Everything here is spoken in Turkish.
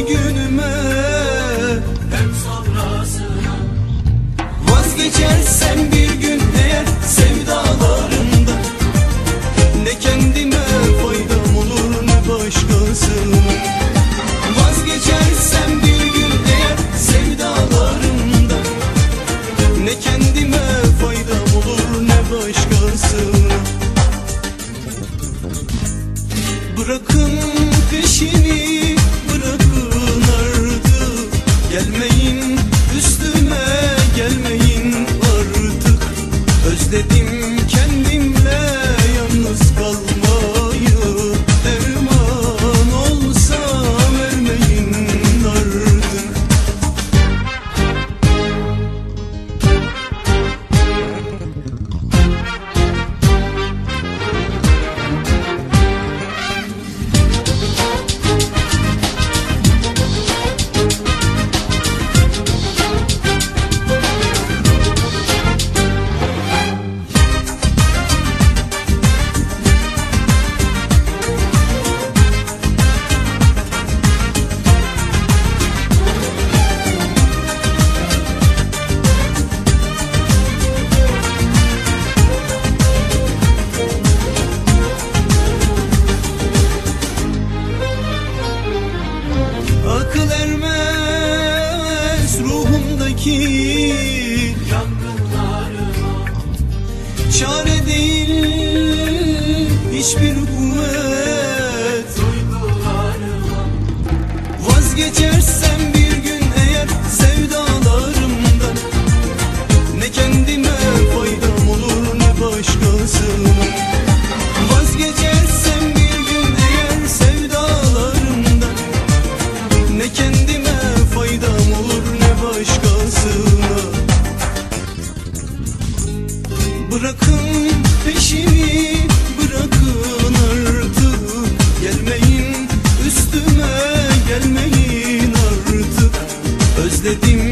günüme hem sonrasına. Vazgeçersem bir gün eğer sevdalarımdan, ne kendime faydam olur ne başkasına. Vazgeçersem bir gün eğer sevdalarımdan, ne kendime faydam olur ne başkasına. Bırakın peşini, bırakın artık, gelmeyin üstüme, gelmeyin artık. Özledim kendimle yalnız kalmayı, derman olsa vermeyin artık. Akıl ermez ruhumdaki yangınlarıma, çare değil hiçbir kuvvet duygularıma. Vazgeçersem bir gün eğer sevdalarımdan, ne kendime faydam olur ne başkasına. Vazgeçersem bir gün eğer sevdalarımdan, ne kendime faydam olur ne başkasına. Bırakın peşimi, bırakın artık, gelmeyin üstüme, gelmeyin artık. Özledim